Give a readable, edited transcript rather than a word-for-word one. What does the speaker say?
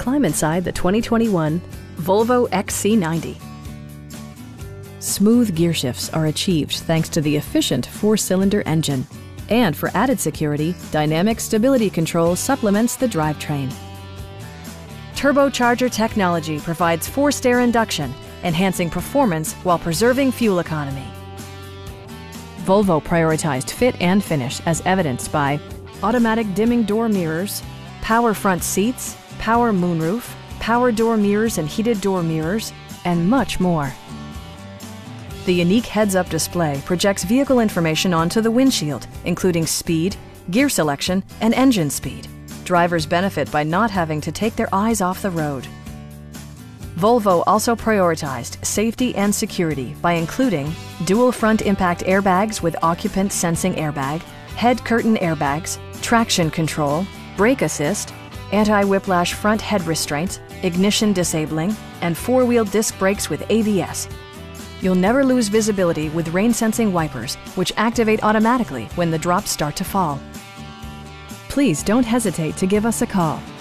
climb inside the 2021 Volvo XC90. Smooth gear shifts are achieved thanks to the efficient 4-cylinder engine. And for added security, dynamic stability control supplements the drivetrain. Turbocharger technology provides forced-air induction, enhancing performance while preserving fuel economy. Volvo prioritized fit and finish as evidenced by automatic dimming door mirrors, power front seats, power moonroof, power door mirrors and heated door mirrors, and much more. The unique heads-up display projects vehicle information onto the windshield, including speed, gear selection, and engine speed. Drivers benefit by not having to take their eyes off the road. Volvo also prioritized safety and security by including dual front impact airbags with occupant sensing airbag, head curtain airbags, traction control, brake assist, anti-whiplash front head restraints, ignition disabling, and 4-wheel disc brakes with ABS. You'll never lose visibility with rain-sensing wipers, which activate automatically when the drops start to fall. Please don't hesitate to give us a call.